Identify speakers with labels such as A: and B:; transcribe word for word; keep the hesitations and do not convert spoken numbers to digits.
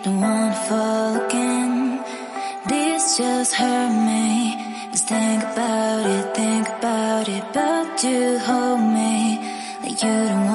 A: don't wanna fall again. This just hurt me. Just think about it, think about it. But you hold me like you don't